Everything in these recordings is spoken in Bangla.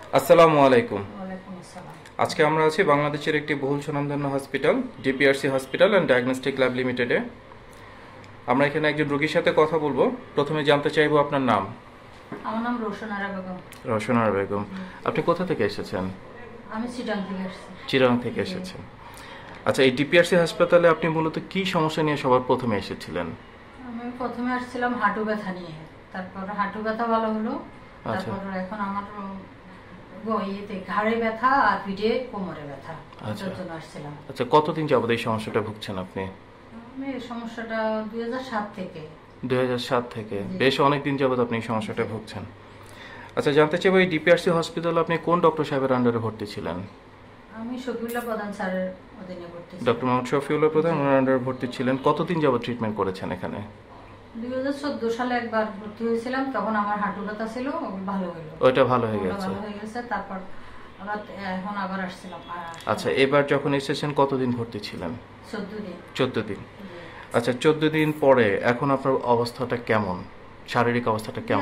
আসসালামু আলাইকুম। ওয়ালাইকুম আসসালাম। আজকে আমরা আছি বাংলাদেশের একটি বহুল স্বনামধন্য hospital DPRC hospital and diagnostic lab লিমিটেডে। আমরা এখানে একজন রোগীর সাথে কথা বলবো। প্রথমে জানতে চাইবো আপনার নাম। আমার নাম রোশন আরা বেগম। রওশন আরা বেগম। আপনি কোথা থেকে এসেছেন? আমি চিটাং থেকে আসছি। চিরাং থেকে এসেছেন। আচ্ছা, এই ডিপিআরসি হাসপাতালে আপনি মূলত কি সমস্যা নিয়ে সবার প্রথমে এসেছিলেন? আমি প্রথমে আসছিলাম হাঁটু ব্যথা নিয়ে, তারপর হাঁটু ব্যথা ভালো হলো, আচ্ছা। তারপর এখন আমার ইয়েতে ঘাড়ে ব্যথা আর পিঠে কোমরে ব্যথা, এটার জন্য আসছিলাম। আচ্ছা, কতদিন যাবত এই সমস্যাটা ভুগছেন আপনি? আমি এই সমস্যাটা 2007 থেকে। 2007 থেকে? বেশ অনেক দিন যাবত আপনি এই সমস্যাটা ভুগছেন। আচ্ছা, জানতে চাইবো এই ডিপিআরসি হসপিটালে আপনি কোন ডক্টর সাহেবের আন্ডারে ভর্তি ছিলেন? আমি শফিউল্লাহ প্রধান স্যারের অধীনে ভর্তি ছিলাম। ডক্টর মোহাম্মদ শফিউল্লাহ প্রধান ওনার আন্ডারে ভর্তি ছিলেন। কতদিন যাবত ট্রিটমেন্ট করেছেন এখানে? 2014 সালে একবার ভর্তি হয়েছিলাম, তখন আমার হাঁটু ব্যথা ছিল, ভালো হলো। ওইটা ভালো হয়ে গেছে? ভালো হয়ে গেছে, তারপর এখন আবার আসছিলাম। আচ্ছা, এবার যখন এসেছেন কতদিন ভর্তি ছিলেন? 14 দিন। 14 দিন। আচ্ছা, 14 দিন পরে এখন আপনার অবস্থাটা কেমন? শারীরিক অবস্থাটা কেমন?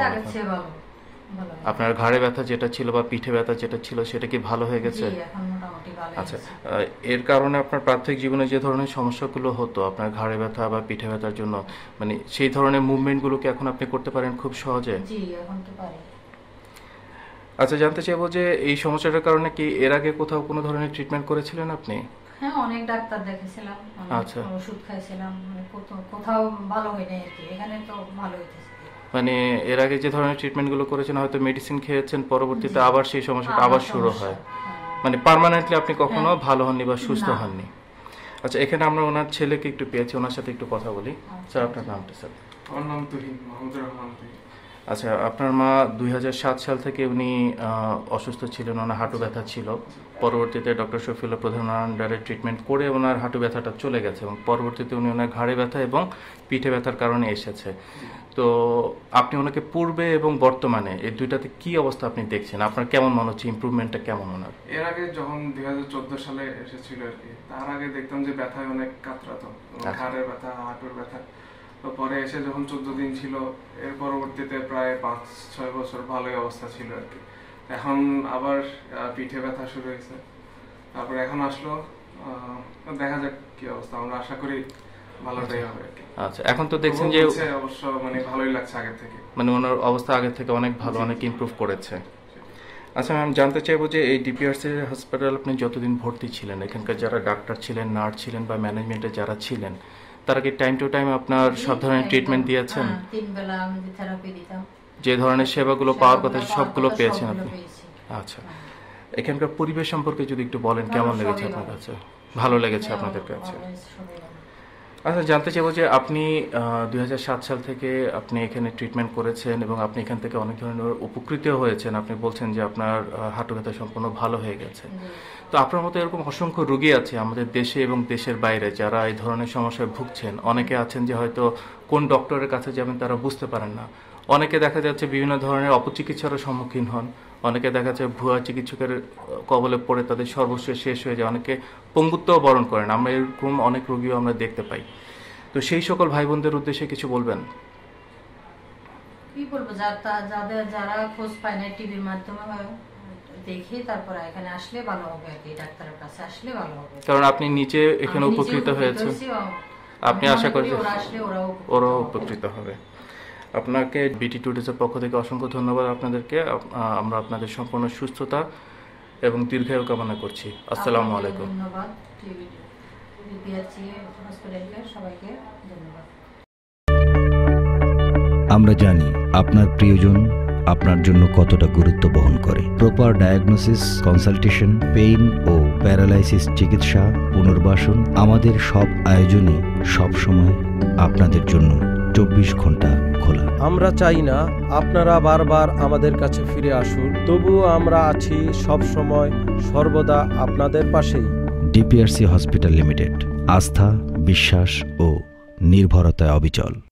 আপনার ঘাড়ে ব্যথা যেটা ছিল বা পিঠে ব্যথা যেটা ছিল সেটা কি ভালো হয়ে গেছে? আচ্ছা, এর কারণে আপনার প্রাথমিক জীবনে যে ধরনের সমস্যাগুলো হতো আপনার ঘাড়ে ব্যথা বা পিঠে ব্যথার জন্য, মানে সেই ধরনের মুভমেন্টগুলো কি এখন আপনি করতে পারেন খুব সহজে? জি, এখন তো পারি। আচ্ছা, জানতে চাইবো যে এই সমস্যাটার কারণে কি এর আগে কোথাও কোনো ধরনের ট্রিটমেন্ট করেছিলেন আপনি? হ্যাঁ, অনেক ডাক্তার দেখাইছিলাম, আচ্ছা, ওষুধ খাইছিলাম, কোথাও ভালো হয়নি আর কি। এখানে তো ভালো হইতেছে। মানে এর আগে যে ধরনের ট্রিটমেন্টগুলো করেছেন হয়তো মেডিসিন খেয়েছেন, পরবর্তীতে আবার সেই সমস্যাটা আবার শুরু হয়, মানে পার্মানেন্টলি আপনি কখনো ভালো হননি বা সুস্থ হননি। আচ্ছা, এখানে আমরা ওনার ছেলেকে একটু পেয়েছি, ওনার সাথে একটু কথা বলি। স্যার, আপনার নামটা? স্যার, আমার নাম তুহিন, মাহমুদুর রহমান তুহিন। আচ্ছা, আপনার মা 2007 সাল থেকে উনি অসুস্থ ছিলেন, ওনার হাঁটু ব্যথা ছিল। পরবর্তীতে ডক্টর শফিউল্লাহ প্রধান আন্ডারে ট্রিটমেন্ট করে ওনার হাঁটু ব্যথাটা চলে গেছে এবং পরবর্তীতে উনি ওনার ঘাড়ে ব্যথা এবং পিঠে ব্যথার কারণে এসেছে। তো আপনি ওনাকে পূর্বে এবং বর্তমানে এই দুইটাতে কি অবস্থা আপনি দেখছেন? আপনার কেমন মনে হচ্ছে, ইমপ্রুভমেন্টটা কেমন ওনার? এর আগে যখন 2014 সালে এসেছিল আর কি, তার আগে দেখতাম যে ব্যথায় অনেক কাতরাতো, ঘাড়ের ব্যথা, হাঁটুর ব্যথা। তো পরে এসে যখন 14 দিন ছিল, এর পরবর্তীতে প্রায় 5-6 বছর ভালোই অবস্থা ছিল আর কি। এখন আবার পিঠে ব্যথা শুরু হয়েছে, তারপরে এখন আসলো। দেখা যাক কি অবস্থা, আমরা আশা করি ভালোটাই হবে আর কি। আচ্ছা, এখন তো দেখছেন যে অবশ্য মানে ভালোই লাগছে আগের থেকে, মানে ওনার অবস্থা আগের থেকে অনেক ভালো, অনেক ইমপ্রুভ করেছে। আচ্ছা ম্যাম, জানতে চাইবো যে এই ডিপিআরসি হাসপাতাল আপনি যতদিন ভর্তি ছিলেন, এখানকার যারা ডাক্তার ছিলেন, নার্স ছিলেন বা ম্যানেজমেন্টে যারা ছিলেন, তারা কি টাইম টু টাইম আপনার সব ধরনের ট্রিটমেন্ট দিয়েছেন? 3 বেলা আমি থেরাপি দিতাম। যে ধরনের সেবাগুলো পাওয়ার কথা সবগুলো পেয়েছেন আপনি? আচ্ছা, এখানকার পরিবেশ সম্পর্কে যদি একটু বলেন, কেমন লেগেছে আপনার কাছে? ভালো লেগেছে আপনাদের কাছে? আচ্ছা, জানতে চাইবো যে আপনি 2007 সাল থেকে আপনি এখানে ট্রিটমেন্ট করেছেন এবং আপনি এখান থেকে অনেক ধরনের উপকৃত হয়েছেন। আপনি বলছেন যে আপনার হাঁটু ব্যথা সম্পূর্ণ ভালো হয়ে গেছে। তো আপনার মতো এরকম অসংখ্য রোগী আছে আমাদের দেশে এবং দেশের বাইরে যারা এই ধরনের সমস্যায় ভুগছেন। অনেকে আছেন যে হয়তো কোন ডক্টরের কাছে যাবেন তারা বুঝতে পারেন না। অনেকে দেখা যাচ্ছে বিভিন্ন ধরনের অপচিকিৎসারও সম্মুখীন হন। অনেকে দেখা যাচ্ছে ভুয়া চিকিৎসকের কবলে পড়ে তাদের সর্বস্ব শেষ হয়ে যায়, অনেকে পঙ্গুত্বও বরণ করেন। আমরা এরকম অনেক রোগীও আমরা দেখতে পাই। তো সেই সকল ভাই বোনদের উদ্দেশ্যে কিছু বলবেন? কি বলবো, যারা খোঁজ পায় না, টিভির মাধ্যমে দেখে তারপরে এখানে আসলে ভালো হবে আর কি, ডাক্তারের কাছে আসলে ভালো হবে। কারণ আপনি নিচে এখানে উপকৃত হয়েছেন, আপনি আশা করি ওরাও উপকৃত হবে। আপনাকে বিটি টুডেসের পক্ষ থেকে অসংখ্য ধন্যবাদ আপনাদেরকে। আমরা আপনাদের সম্পূর্ণ সুস্থতা এবং দীর্ঘায়ু কামনা করছি। আসসালামু আলাইকুম। ধন্যবাদ ডিপিআরসি হসপিটালকে, সবাইকে ধন্যবাদ। আমরা জানি আপনার প্রিয়জন আপনার জন্য কতটা গুরুত্ব বহন করে। প্রপার ডায়াগনোসিস, কনসালটেশন, পেইন ও প্যারালাইসিস চিকিৎসা, পুনর্বাসন, আমাদের সব আয়োজনই সবসময় আপনাদের জন্য 24 ঘন্টা খোলা। আমরা চাই না আপনারা বারবার আমাদের কাছে ফিরে আসুন, তবুও আমরা আছি সব সময় সর্বদা আপনাদের পাশেই। ডিপিআরসি হসপিটাল লিমিটেড, আস্থা, বিশ্বাস ও নির্ভরতায় অবিচল।